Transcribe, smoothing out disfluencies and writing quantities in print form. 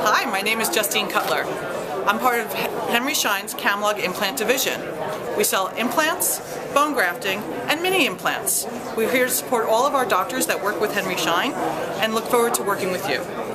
Hi, my name is Justine Cutler. I'm part of Henry Schein's camlog implant division. We sell implants, bone grafting, and mini implants. We're here to support all of our doctors that work with Henry Schein and look forward to working with you.